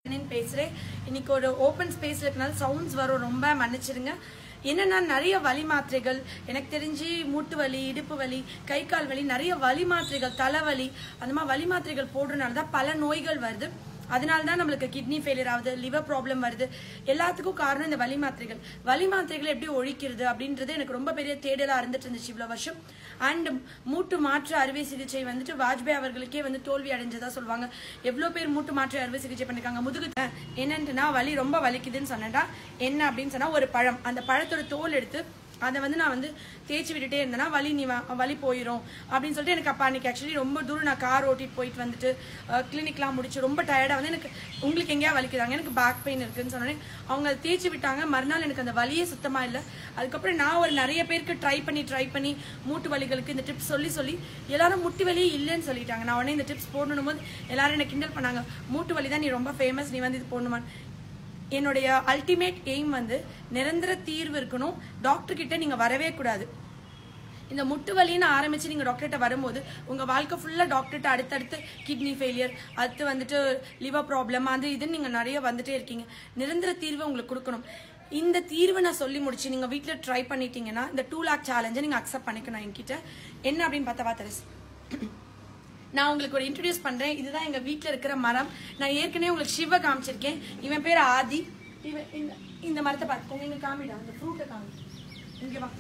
பேசுறேன். இன்னைக்கு ஒரு ஓபன் ஸ்பேஸ்ல இருக்கனால சவுண்ட்ஸ் வரும், ரொம்ப மன்னிச்சிருங்க. என்னன்னா நிறைய வலி மாத்திரைகள் எனக்கு தெரிஞ்சு மூட்டு வலி, இடுப்பு வலி, கை கால் வலி, நிறைய வலி மாத்திரைகள், தலைவலி, அந்த மாதிரி வலி மாத்திரைகள் போடுறதுனால தான் பல நோய்கள் வருது. அதனால தான் நம்மளுக்கு கிட்னி ஃபெயிலியர் ஆகுது, லிவர் ப்ராப்ளம் வருது. எல்லாத்துக்கும் காரணம் இந்த வலி மாத்திரைகள். வலி மாத்திரைகளை எப்படி ஒழிக்கிறது அப்படின்றது எனக்கு ரொம்ப பெரிய தேடலா இருந்துட்டு இருந்துச்சு இவ்வளவு வருஷம். அண்ட் மூட்டு மாற்று அறுவை சிகிச்சை வந்துட்டு வாஜ்பாய் அவர்களுக்கே வந்து தோல்வி அடைஞ்சதா சொல்லுவாங்க. எவ்வளவு பேர் மூட்டு மாற்று அறுவை சிகிச்சை பண்ணிருக்காங்க. முதுகு என்னன்ட்டுனா வலி ரொம்ப வலிக்குதுன்னு சொன்னேன்டா என்ன அப்படின்னு சொன்னா, ஒரு பழம், அந்த பழத்தோட தோல் எடுத்து அதை வந்து நான் வந்து தேய்ச்சி விட்டுட்டே இருந்தேன்னா வலி போயிடும் அப்படின்னு சொல்லிட்டு எனக்கு அப்பா அன்னைக்கு ஆக்சுவலி ரொம்ப தூரம் நான் கார் ஓட்டிட்டு போயிட்டு வந்துட்டு கிளினிக்லாம் முடிச்சு ரொம்ப டயர்டா வந்து எனக்கு உங்களுக்கு எங்கேயா வலிக்குதாங்க, எனக்கு பேக் பெயின் இருக்குன்னு சொன்னேன். அவங்க அதை தேய்ச்சி விட்டாங்க. மறுநாள் எனக்கு அந்த வலியே சுத்தமா இல்லை. அதுக்கப்புறம் நான் ஒரு நிறைய பேருக்கு ட்ரை பண்ணி மூட்டு வலிகளுக்கு இந்த டிப்ஸ் சொல்லி எல்லாரும் முட்டி வலியே இல்லைன்னு சொல்லிட்டாங்க. நான் உடனே இந்த டிப்ஸ் போடணும் போது எல்லாரும் என்ன கிண்டல் பண்ணாங்க, மூட்டு வலி தான் நீ ரொம்ப ஃபேமஸ், நீ வந்து இது போடணுமான்னு. என்னுடைய அல்டிமேட் எய்ம் வந்து நிரந்தர தீர்வு இருக்கணும். டாக்டர் கிட்ட நீங்க வரவே கூடாது. இந்த முட்டு வலின்னு ஆரம்பிச்சு நீங்க டாக்டர்கிட்ட வரும்போது உங்க வாழ்க்கை ஃபுல்லா டாக்டர்கிட்ட அடுத்தடுத்து கிட்னி ஃபெயிலியர், அடுத்து வந்துட்டு லிவர் ப்ராப்ளம், அது இதுன்னு நீங்க நிறைய வந்துட்டே இருக்கீங்க. நிரந்தர தீர்வை உங்களுக்கு கொடுக்கணும். இந்த தீர்வை நான் சொல்லி முடிச்சு நீங்க வீட்டுல ட்ரை பண்ணிட்டீங்கன்னா இந்த 2 lakh சேலஞ்சை நீங்க அக்செப்ட் பண்ணிக்கணும் என்கிட்ட. என்ன அப்படின்னு பார்த்தா தெரஸ், நான் உங்களுக்கு ஒரு இன்ட்ரோடியூஸ் பண்றேன். இதுதான் எங்க வீட்டுல இருக்கிற மரம். நான் ஏற்கனவே உங்களுக்கு சிவ காமிச்சிருக்கேன். இவன் பேர் ஆதி. இந்த மரத்தை பார்த்துக்கோங்க. இங்க காமிடா, இந்த ஃப்ரூட்டை காமி. இங்க வா,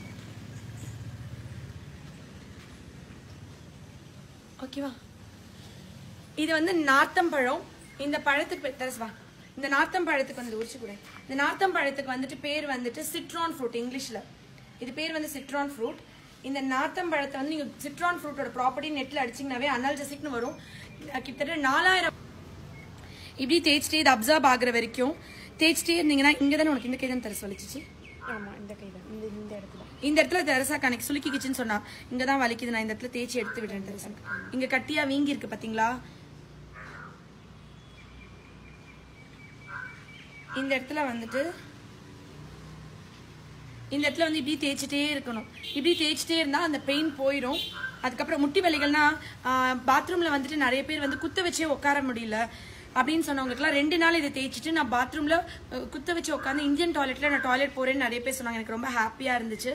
ஓகேவா? இது வந்து நார்த்தம்பழம். இந்த பழத்துக்கு வா, இந்த நார்த்தம்பழத்துக்கு வந்து உரிச்சு கூட. இந்த நார்த்தம்பழத்துக்கு வந்துட்டு பேர் வந்துட்டு சிட்ரான் ஃப்ரூட் இங்கிலீஷ்ல. இது பேர் வந்து சிட்ரான் ஃப்ரூட். இந்த நார்த்தம்பழத்தை வந்து நீங்க சிட்ரான் ஃப்ரூட்டோட ப்ராப்பர்ட்டி நெட்ல அடிச்சீங்கன்னாவே அனால்ஜெசிக்னு வரும். கிட்டத்தட்ட 4000 இப்படி தேய்ச்சிட்டே இது அப்சர்வ் ஆகுற வரைக்கும் தேய்ச்சிட்டே இருந்தீங்கன்னா இங்கதானே உனக்கு இந்த கைதான் தரசு வலிச்சிச்சு. ஆமா, இந்த கைதான், இந்த இடத்துல தரசா கணக்கு சுலுக்கிச்சுன்னு சொன்னா இங்கதான் வலிக்குது. நான் இந்த இடத்துல தேய்ச்சி எடுத்து விடுறேன் தரசா. இங்க கட்டியா வீங்கி இருக்கு பாத்தீங்களா? இந்த இடத்துல வந்துட்டு இந்த இடத்துல வந்து இப்படி தேய்ச்சிட்டே இருக்கணும். இப்படி தேய்ச்சிட்டே இருந்தா அந்த பெயின் போயிடும். அதுக்கப்புறம் முட்டி வலிகள்னா பாத்ரூம்ல வந்துட்டு நிறைய பேர் வந்து குத்த வச்சே உட்கார முடியல அப்படின்னு சொன்னவங்களுக்குலாம் 2 நாள் இதை தேய்ச்சிட்டு நான் பாத்ரூம்ல குத்த வச்சு உட்காந்து இந்தியன் டாய்லெட்ல நான் டாய்லெட் போறேன்னு நிறைய பேர் சொன்னாங்க. எனக்கு ரொம்ப ஹாப்பியா இருந்துச்சு.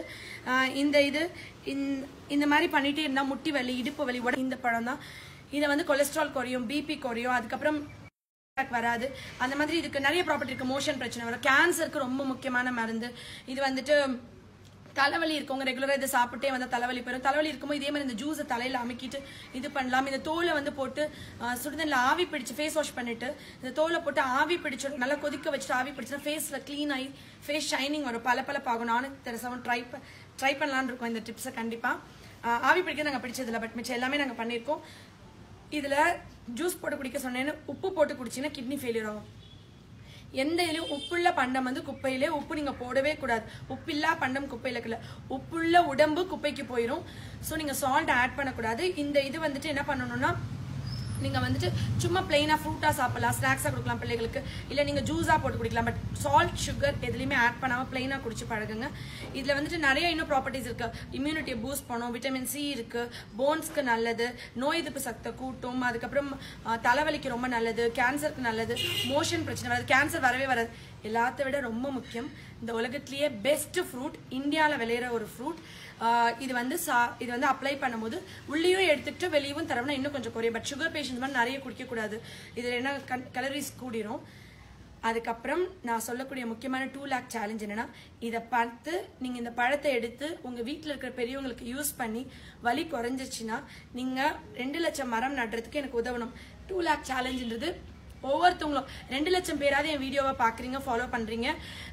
இந்த மாதிரி பண்ணிட்டே இருந்தா முட்டி வலி, இடுப்பு வலி, இந்த பழம் தான். இதை வந்து கொலஸ்ட்ரால் குறையும், பிபி குறையும், அதுக்கப்புறம் வராது. அந்த மாதிரி இதுக்கு நிறைய ப்ராப்பர்ட்டி இருக்கு. மோஷன் பிரச்சனை வரும், கேன்சருக்கு ரொம்ப முக்கியமான மருந்து. இது வந்துட்டு தலைவலி இருக்கவங்க ரெகுலரா இதை சாப்பிட்டே வந்து தலைவலி போயிடும். தலைவலி இருக்கும்போது இதே மாதிரி இந்த ஜூஸை தலையில அமுக்கிட்டு இது பண்ணலாம். இந்த தோலை வந்து போட்டு சுடுதண்ணில் ஆவி பிடிச்சு ஃபேஸ் வாஷ் பண்ணிட்டு இந்த தோலை போட்டு ஆவி பிடிச்சு நல்லா கொதிக்க வச்சுட்டு ஆவி பிடிச்சா ஃபேஸ்ல கிளீன் ஆகி ஃபேஸ் ஷைனிங் வரும், பளபளப்பாகும். நானும் தெரசாவும் ட்ரை பண்ணலான்னு இருக்கோம் இந்த டிப்ஸை. கண்டிப்பா ஆவி பிடிக்க நாங்கள் பிடிச்சதில்ல, பட் மிச்சம் எல்லாமே நாங்கள் பண்ணியிருக்கோம். இதுல ஜூஸ் போட்டு குடிக்க சொன்னேன்னு உப்பு போட்டு குடிச்சீங்கன்னா கிட்னி ஃபெயிலியர் ஆகும். எந்த இதுலயும் உப்புள்ள பண்டம் வந்து குப்பையிலே, உப்பு நீங்க போடவே கூடாது. உப்பில்லா பண்டம் குப்பையில இருக்குல்ல, உப்புள்ள உடம்பு குப்பைக்கு போயிடும். ஸோ நீங்க சால்ட் ஆட் பண்ணக்கூடாது. இந்த இது வந்துட்டு என்ன பண்ணணும்னா, நீங்க வந்துட்டு சும்மா பிளெயினா ஃப்ரூட்டா சாப்பிடலாம், ஸ்நாக்ஸா கொடுக்கலாம் பிள்ளைகளுக்கு, இல்ல நீங்க ஜூஸா போட்டு குடிக்கலாம். பட் சால்ட், சுகர் எதுலையுமே ஆட் பண்ணாம பிளெயினா குடிச்சு பழகுங்க. இதுல வந்துட்டு நிறைய இன்னும் ப்ராப்பர்ட்டிஸ் இருக்கு. இம்யூனிட்டியை பூஸ்ட் பண்ணும், விட்டமின் சி இருக்கு, போன்ஸ்க்கு நல்லது, நோய் எதிர்ப்பு சக்தியை கூட்டும், அதுக்கப்புறம் தலைவலிக்கு ரொம்ப நல்லது, கேன்சருக்கு நல்லது, மோஷன் பிரச்சனை வராது, கேன்சர் வரவே வராது. எல்லாத்த விட ரொம்ப முக்கியம், இந்த உலகத்திலேயே பெஸ்ட் ஃப்ரூட், இந்தியாவில் விளையிற ஒரு ஃப்ரூட். இது வந்து அப்ளை பண்ணும்போது உள்ளேயும் எடுத்துக்கிட்டு வெளியும் தரவுனா இன்னும் கொஞ்சம் குறையும். பட் சுகர் பேஷண்ட்ஸ் மாதிரி நிறைய குடிக்கக்கூடாது. இதில் என்ன கலரிஸ் கூடிரும். அதுக்கப்புறம் நான் சொல்லக்கூடிய முக்கியமான 2 lakh சேலஞ்ச் என்னன்னா, இதை பார்த்து நீங்க இந்த பழத்தை எடுத்து உங்க வீட்டில் இருக்கிற பெரியவங்களுக்கு யூஸ் பண்ணி வலி குறைஞ்சிச்சுன்னா நீங்க 2 லட்சம் மரம் நடுறதுக்கு எனக்கு உதவணும். 2 lakh சேலஞ்சுன்றது ஒவ்வொருத்தவங்களும் 2 லட்சம் பேராவது என் வீடியோவை பாக்குறீங்க, ஃபாலோ பண்றீங்க.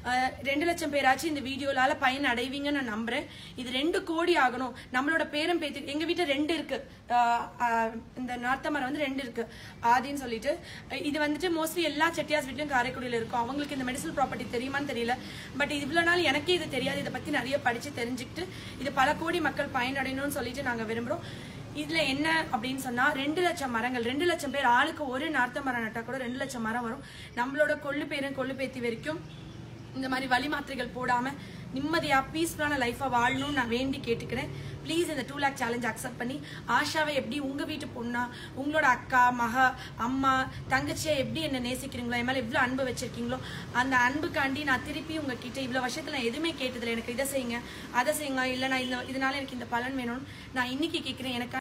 2 லட்சம் பேராச்சும் இந்த வீடியோலால பயன் அடைவீங்கன்னு நான் நம்புறேன். இது 2 கோடி ஆகணும். நம்மளோட பேரும் பேத்தி எங்க வீட்டுல 2 இருக்கு. இந்த நார்த்த மரம் வந்து 2 இருக்கு, ஆதின்னு சொல்லிட்டு. இது வந்துட்டு மோஸ்ட்லி எல்லா செட்டியாஸ் வீட்லயும் காரைக்குடியில இருக்கும். அவங்களுக்கு இந்த மெடிசல் ப்ராப்பர்ட்டி தெரியுமான்னு தெரியல. பட் இவ்வளவு நாள் எனக்கே இது தெரியாது. இதை பத்தி நிறைய படிச்சு தெரிஞ்சுக்கிட்டு இது பல கோடி மக்கள் பயனடையணும்னு சொல்லிட்டு நாங்க விரும்புறோம். இதுல என்ன அப்படின்னு சொன்னா 2 லட்சம் மரங்கள், 2 லட்சம் பேர் ஆளுக்கு ஒரு நார்த்த மரம் நட்டா கூட 2 லட்சம் மரம் வரும். நம்மளோட கொள்ளு பேத்தி வரைக்கும் இந்த மாதிரி வலி மாத்திரைகள் போடாம நிம்மதியா பீஸ்ஃபுல்லான லைஃபா வாழணும்னு நான் வேண்டி கேட்டுக்கிறேன். ப்ளீஸ் இந்த 2 lakh சேலஞ்ச் அக்செப்ட் பண்ணி ஆஷாவை எப்படி உங்க வீட்டு பொண்ணா, உங்களோட அக்கா, மகா, அம்மா, தங்கச்சியா எப்படி என்ன நேசிக்கிறீங்களோ, என் மேல எவ்வளவு அன்பு வச்சிருக்கீங்களோ அந்த அன்புக்காண்டி நான் திருப்பி உங்ககிட்ட இவ்வளவு வருஷத்துல நான் எதுவுமே கேட்டதில்லை. எனக்கு இதை செய்யுங்க, அதை செய்யுங்க, இல்ல நான் இதனால எனக்கு இந்த பலன் வேணும்னு நான் இன்னைக்கு கேட்கிறேன். எனக்கு